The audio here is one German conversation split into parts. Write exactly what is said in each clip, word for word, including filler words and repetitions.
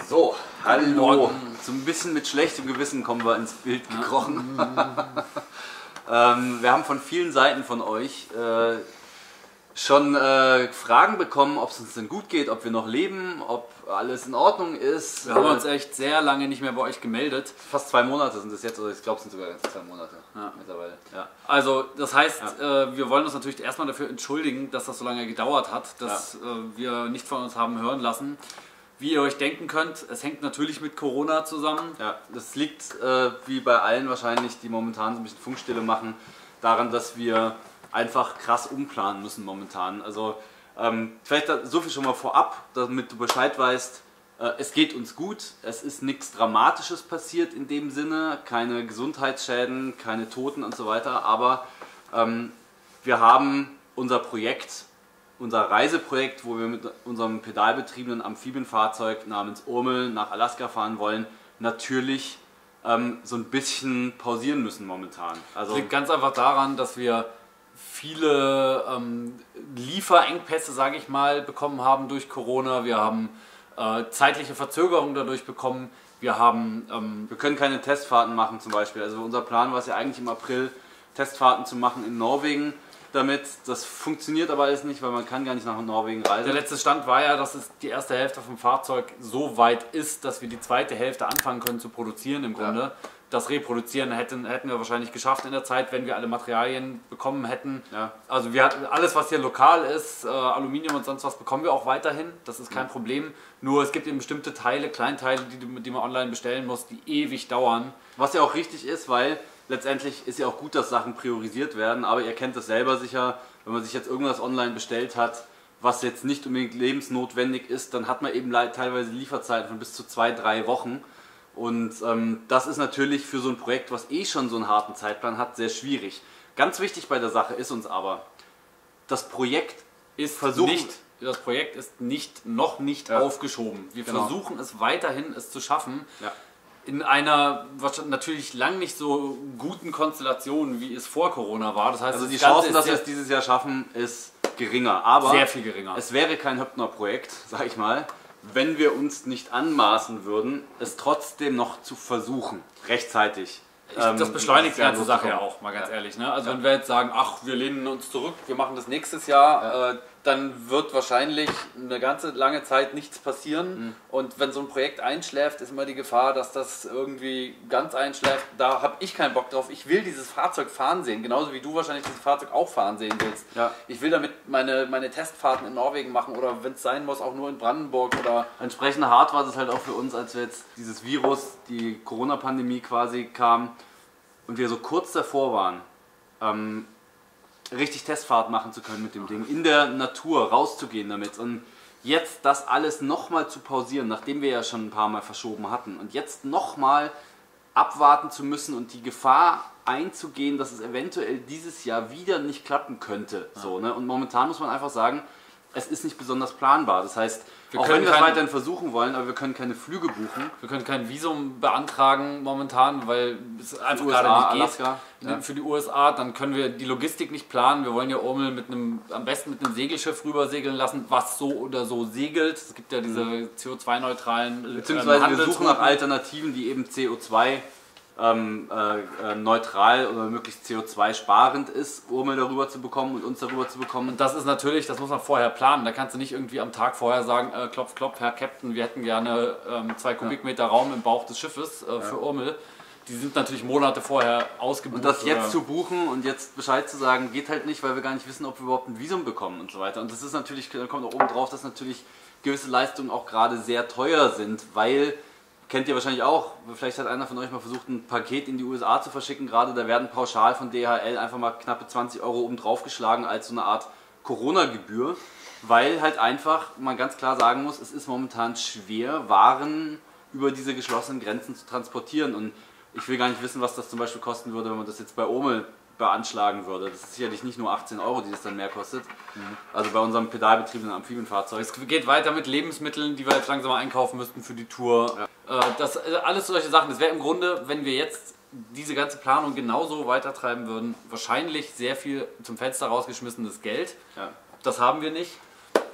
So, hallo. So ein bisschen mit schlechtem Gewissen kommen wir ins Bild gekrochen. ähm, wir haben von vielen Seiten von euch äh, schon äh, Fragen bekommen, ob es uns denn gut geht, ob wir noch leben, ob alles in Ordnung ist. Wir haben uns echt sehr lange nicht mehr bei euch gemeldet. Fast zwei Monate sind es jetzt, oder ich glaube es sind sogar zwei Monate ja. mittlerweile. Ja. Also das heißt, ja. äh, wir wollen uns natürlich erstmal dafür entschuldigen, dass das so lange gedauert hat, dass ja. äh, wir nicht von uns haben hören lassen. Wie ihr euch denken könnt, es hängt natürlich mit Corona zusammen. Ja, das liegt, äh, wie bei allen wahrscheinlich, die momentan so ein bisschen Funkstille machen, daran, dass wir einfach krass umplanen müssen momentan. Also ähm, vielleicht so viel schon mal vorab, damit du Bescheid weißt, äh, es geht uns gut, es ist nichts Dramatisches passiert in dem Sinne, keine Gesundheitsschäden, keine Toten und so weiter, aber ähm, wir haben unser Projekt, unser Reiseprojekt, wo wir mit unserem pedalbetriebenen Amphibienfahrzeug namens Urmel nach Alaska fahren wollen, natürlich ähm, so ein bisschen pausieren müssen momentan. Also das liegt ganz einfach daran, dass wir viele ähm, Lieferengpässe, sage ich mal, bekommen haben durch Corona. Wir haben äh, zeitliche Verzögerungen dadurch bekommen. Wir haben ähm, wir können keine Testfahrten machen zum Beispiel. Also unser Plan war es ja eigentlich im April, Testfahrten zu machen in Norwegen. Damit, das funktioniert aber alles nicht, weil man kann gar nicht nach Norwegen reisen. Der letzte Stand war ja, dass es die erste Hälfte vom Fahrzeug so weit ist, dass wir die zweite Hälfte anfangen können zu produzieren im Grunde. Ja. Das Reproduzieren hätten, hätten wir wahrscheinlich geschafft in der Zeit, wenn wir alle Materialien bekommen hätten. Ja. Also wir hatten alles, was hier lokal ist, äh, Aluminium und sonst was, bekommen wir auch weiterhin. Das ist kein mhm. Problem. Nur es gibt eben bestimmte Teile, Kleinteile, die, die man online bestellen muss, die ewig dauern. Was ja auch richtig ist, weil letztendlich ist ja auch gut, dass Sachen priorisiert werden, aber ihr kennt das selber sicher, wenn man sich jetzt irgendwas online bestellt hat, was jetzt nicht unbedingt lebensnotwendig ist, dann hat man eben teilweise Lieferzeiten von bis zu zwei, drei Wochen. Und ähm, das ist natürlich für so ein Projekt, was eh schon so einen harten Zeitplan hat, sehr schwierig. Ganz wichtig bei der Sache ist uns aber, das Projekt ist versuchen, nicht, das Projekt ist nicht, noch nicht ja. aufgeschoben. Wir genau. versuchen es weiterhin, es zu schaffen. Ja. In einer natürlich lang nicht so guten Konstellation, wie es vor Corona war. Das heißt, also die Chancen, dass wir es dieses Jahr schaffen, ist geringer. Aber sehr viel geringer. Es wäre kein Höppner-Projekt, sag ich mal, wenn wir uns nicht anmaßen würden, es trotzdem noch zu versuchen, rechtzeitig. Ich, das beschleunigt die ganze Sache ja auch, mal ganz ja. ehrlich. Ne? Also ja. wenn wir jetzt sagen, ach, wir lehnen uns zurück, wir machen das nächstes Jahr, ja. äh, dann wird wahrscheinlich eine ganze lange Zeit nichts passieren. Mhm. Und wenn so ein Projekt einschläft, ist immer die Gefahr, dass das irgendwie ganz einschläft. Da habe ich keinen Bock drauf. Ich will dieses Fahrzeug fahren sehen, genauso wie du wahrscheinlich dieses Fahrzeug auch fahren sehen willst. Ja. Ich will damit meine, meine Testfahrten in Norwegen machen oder wenn es sein muss, auch nur in Brandenburg. Oder entsprechend hart war es halt auch für uns, als wir jetzt dieses Virus, die Corona-Pandemie quasi kam und wir so kurz davor waren, ähm, richtig Testfahrt machen zu können mit dem Ding, in der Natur rauszugehen damit und jetzt das alles nochmal zu pausieren, nachdem wir ja schon ein paar Mal verschoben hatten und jetzt nochmal abwarten zu müssen und die Gefahr einzugehen, dass es eventuell dieses Jahr wieder nicht klappen könnte. Ja. So, ne? Und momentan muss man einfach sagen, es ist nicht besonders planbar. Das heißt, wir auch wenn wir es weiterhin versuchen wollen, aber wir können keine Flüge buchen. Wir können kein Visum beantragen momentan, weil es einfach U S A, gerade nicht geht. Alaska, ja. Für die U S A, dann können wir die Logistik nicht planen. Wir wollen ja Urmel mit einem, am besten mit einem Segelschiff rüber segeln lassen, was so oder so segelt. Es gibt ja diese mhm. C O zwei neutralen Beziehungsweise ähm, wir suchen nach Alternativen, die eben C O zwei Ähm, äh, äh, neutral oder möglichst C O zwei sparend ist, Urmel darüber zu bekommen und uns darüber zu bekommen. Und das ist natürlich, das muss man vorher planen. Da kannst du nicht irgendwie am Tag vorher sagen, äh, klopf, klopf, Herr Captain, wir hätten gerne ähm, zwei Kubikmeter ja. Raum im Bauch des Schiffes äh, ja. für Urmel. Die sind natürlich Monate vorher ausgebucht. Und das jetzt oder? zu buchen und jetzt Bescheid zu sagen, geht halt nicht, weil wir gar nicht wissen, ob wir überhaupt ein Visum bekommen und so weiter. Und das ist natürlich, da kommt auch oben drauf, dass natürlich gewisse Leistungen auch gerade sehr teuer sind, weil kennt ihr wahrscheinlich auch, vielleicht hat einer von euch mal versucht, ein Paket in die U S A zu verschicken, gerade da werden pauschal von D H L einfach mal knappe zwanzig Euro oben drauf geschlagen als so eine Art Corona-Gebühr, weil halt einfach man ganz klar sagen muss, es ist momentan schwer, Waren über diese geschlossenen Grenzen zu transportieren und ich will gar nicht wissen, was das zum Beispiel kosten würde, wenn man das jetzt bei Urmel beanschlagen würde. Das ist sicherlich nicht nur achtzehn Euro, die das dann mehr kostet. Mhm. Also bei unserem pedalbetriebenen Amphibienfahrzeug. Es geht weiter mit Lebensmitteln, die wir jetzt langsam mal einkaufen müssten für die Tour. Ja. Das, alles solche Sachen. Das wäre im Grunde, wenn wir jetzt diese ganze Planung genauso weitertreiben würden, wahrscheinlich sehr viel zum Fenster rausgeschmissenes Geld. Ja. Das haben wir nicht.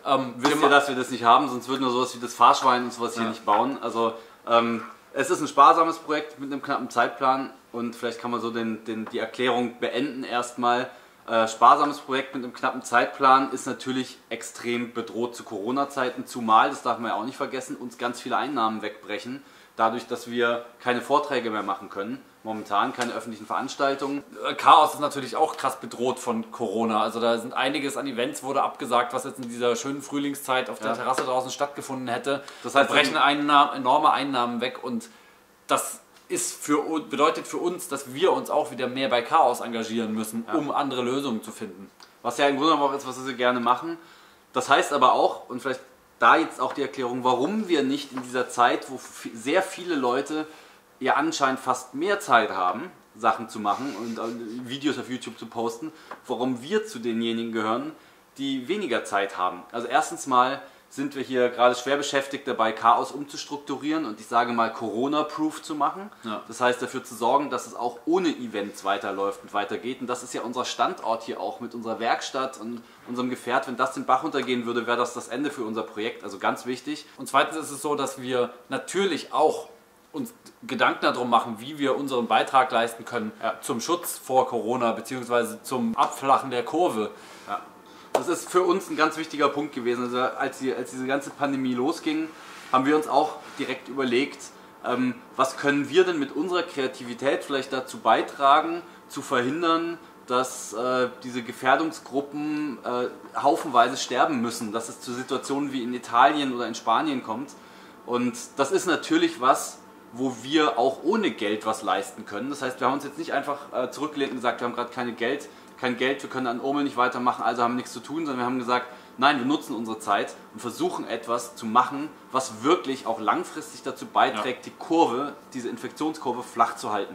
Ähm, Wisst ihr, dass wir das nicht haben, sonst würden wir sowas wie das Fahrschwein und sowas ja. hier nicht bauen. Also ähm, es ist ein sparsames Projekt mit einem knappen Zeitplan und vielleicht kann man so den, den, die Erklärung beenden erstmal. Äh, sparsames Projekt mit einem knappen Zeitplan ist natürlich extrem bedroht zu Corona-Zeiten, zumal, das darf man ja auch nicht vergessen, uns ganz viele Einnahmen wegbrechen, dadurch, dass wir keine Vorträge mehr machen können. Momentan keine öffentlichen Veranstaltungen. Chaos ist natürlich auch krass bedroht von Corona. Also da sind einiges an Events wurde abgesagt, was jetzt in dieser schönen Frühlingszeit auf der ja. Terrasse draußen stattgefunden hätte. Das heißt, da brechen Einnahmen, enorme Einnahmen weg und das ist für, bedeutet für uns, dass wir uns auch wieder mehr bei Chaos engagieren müssen, ja. um andere Lösungen zu finden. Was ja im Grunde auch ist, was wir gerne machen. Das heißt aber auch, und vielleicht da jetzt auch die Erklärung, warum wir nicht in dieser Zeit, wo sehr viele Leute ja anscheinend fast mehr Zeit haben, Sachen zu machen und Videos auf YouTube zu posten, warum wir zu denjenigen gehören, die weniger Zeit haben. Also erstens mal sind wir hier gerade schwer beschäftigt dabei, Chaos umzustrukturieren und ich sage mal Corona-proof zu machen. Ja. Das heißt dafür zu sorgen, dass es auch ohne Events weiterläuft und weitergeht. Und das ist ja unser Standort hier auch mit unserer Werkstatt und unserem Gefährt. Wenn das den Bach runtergehen würde, wäre das das Ende für unser Projekt. Also ganz wichtig. Und zweitens ist es so, dass wir natürlich auch uns Gedanken darum machen, wie wir unseren Beitrag leisten können ja. zum Schutz vor Corona bzw. zum Abflachen der Kurve. Ja. Das ist für uns ein ganz wichtiger Punkt gewesen. Also als, die, als diese ganze Pandemie losging, haben wir uns auch direkt überlegt, ähm, was können wir denn mit unserer Kreativität vielleicht dazu beitragen, zu verhindern, dass äh, diese Gefährdungsgruppen äh, haufenweise sterben müssen, dass es zu Situationen wie in Italien oder in Spanien kommt. Und das ist natürlich was, wo wir auch ohne Geld was leisten können. Das heißt, wir haben uns jetzt nicht einfach äh, zurückgelehnt und gesagt, wir haben gerade keine Geld, kein Geld, wir können an Urmel nicht weitermachen, also haben wir nichts zu tun, sondern wir haben gesagt, nein, wir nutzen unsere Zeit und versuchen etwas zu machen, was wirklich auch langfristig dazu beiträgt, ja. die Kurve, diese Infektionskurve flach zu halten.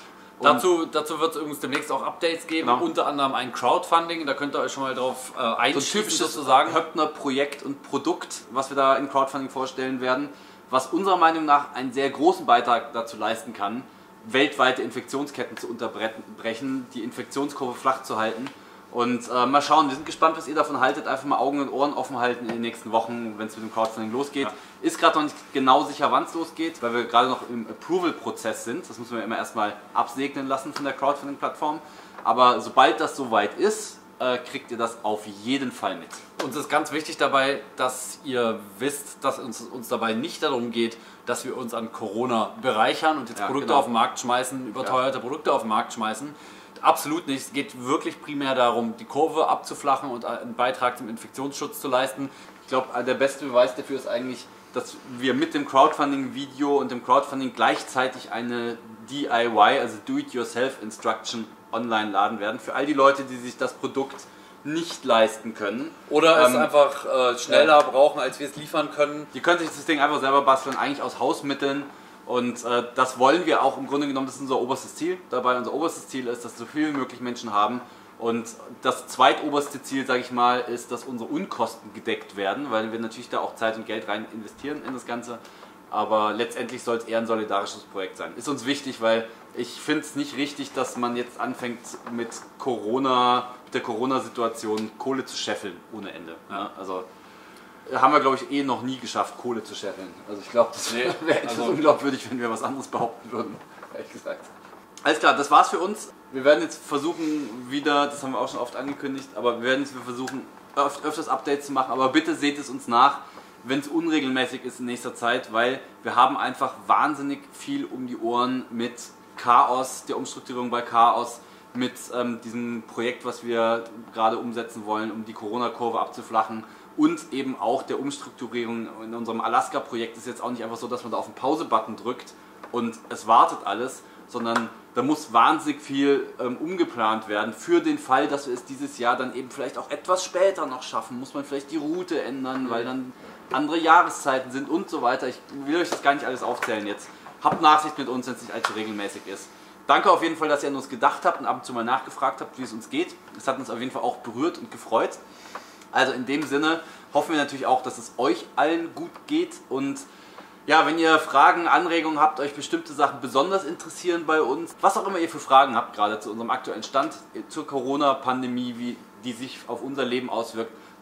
Dazu, dazu wird es übrigens demnächst auch Updates geben, genau. unter anderem ein Crowdfunding, da könnt ihr euch schon mal drauf äh, einschießen. So ein typisches sozusagen. Höppner-Projekt und Produkt, was wir da in Crowdfunding vorstellen werden, was unserer Meinung nach einen sehr großen Beitrag dazu leisten kann, weltweite Infektionsketten zu unterbrechen, die Infektionskurve flach zu halten. Und äh, mal schauen, wir sind gespannt, was ihr davon haltet. Einfach mal Augen und Ohren offen halten in den nächsten Wochen, wenn es mit dem Crowdfunding losgeht. Ja. Ist gerade noch nicht genau sicher, wann es losgeht, weil wir gerade noch im Approval-Prozess sind. Das muss man ja immer erstmal absegnen lassen von der Crowdfunding-Plattform. Aber sobald das soweit ist, äh, kriegt ihr das auf jeden Fall mit. Uns ist ganz wichtig dabei, dass ihr wisst, dass uns, uns dabei nicht darum geht, dass wir uns an Corona bereichern und jetzt ja, Produkte genau. auf den Markt schmeißen, überteuerte ja. Produkte auf den Markt schmeißen. Absolut nicht. Es geht wirklich primär darum, die Kurve abzuflachen und einen Beitrag zum Infektionsschutz zu leisten. Ich glaube, der beste Beweis dafür ist eigentlich, dass wir mit dem Crowdfunding-Video und dem Crowdfunding gleichzeitig eine D I Y, also Do-It-Yourself-Instruction online laden werden. Für all die Leute, die sich das Produkt nicht leisten können. Oder ähm, es einfach äh, schneller ja. brauchen, als wir es liefern können. Die können sich das Ding einfach selber basteln, eigentlich aus Hausmitteln. Und äh, das wollen wir auch im Grunde genommen, das ist unser oberstes Ziel dabei. Unser oberstes Ziel ist, dass so viel wie möglich Menschen haben. Und das zweitoberste Ziel, sage ich mal, ist, dass unsere Unkosten gedeckt werden, weil wir natürlich da auch Zeit und Geld rein investieren in das Ganze. Aber letztendlich soll es eher ein solidarisches Projekt sein. Ist uns wichtig, weil ich finde es nicht richtig, dass man jetzt anfängt mit Corona, mit der Corona-Situation Kohle zu scheffeln ohne Ende. Ja, also haben wir, glaube ich, eh noch nie geschafft, Kohle zu scheffeln. Also ich glaube, das wäre wär etwas also unglaubwürdig, wenn wir was anderes behaupten würden, ehrlich gesagt. Alles klar, das war's für uns. Wir werden jetzt versuchen, wieder, das haben wir auch schon oft angekündigt, aber wir werden jetzt versuchen, öf öfters Updates zu machen. Aber bitte seht es uns nach, wenn es unregelmäßig ist in nächster Zeit, weil wir haben einfach wahnsinnig viel um die Ohren mit Chaos, der Umstrukturierung bei Chaos, mit ähm, diesem Projekt, was wir gerade umsetzen wollen, um die Corona-Kurve abzuflachen. Und eben auch der Umstrukturierung in unserem Alaska-Projekt ist jetzt auch nicht einfach so, dass man da auf den Pause-Button drückt und es wartet alles, sondern da muss wahnsinnig viel ähm, umgeplant werden. Für den Fall, dass wir es dieses Jahr dann eben vielleicht auch etwas später noch schaffen, muss man vielleicht die Route ändern, weil dann andere Jahreszeiten sind und so weiter. Ich will euch das gar nicht alles aufzählen jetzt. Habt Nachsicht mit uns, wenn es nicht allzu regelmäßig ist. Danke auf jeden Fall, dass ihr an uns gedacht habt und ab und zu mal nachgefragt habt, wie es uns geht. Es hat uns auf jeden Fall auch berührt und gefreut. Also in dem Sinne hoffen wir natürlich auch, dass es euch allen gut geht und ja, wenn ihr Fragen, Anregungen habt, euch bestimmte Sachen besonders interessieren bei uns, was auch immer ihr für Fragen habt, gerade zu unserem aktuellen Stand, zur Corona-Pandemie, wie die sich auf unser Leben auswirkt,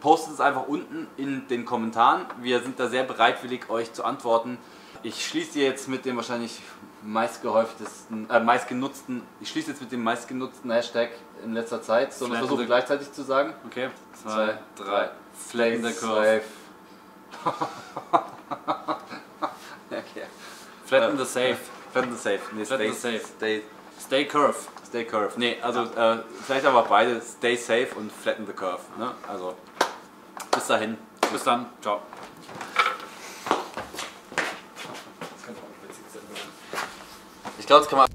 postet es einfach unten in den Kommentaren. Wir sind da sehr bereitwillig, euch zu antworten. Ich schließe jetzt mit dem wahrscheinlich meistgehäuftesten, äh, meistgenutzten, ich schließe jetzt mit dem meistgenutzten Hashtag in letzter Zeit. Sollen wir es versuchen gleichzeitig zu sagen? Okay, zwei, drei. Flatten the curve. Okay. Flatten the safe. Flatten the safe. Nee, Flatten stay, the safe. Stay, Stay curve. stay curve. Nee, also äh, vielleicht aber beide. Stay safe und flatten the curve. Ne? Also bis dahin. Bis dann. Ciao. Ich glaube, das kann man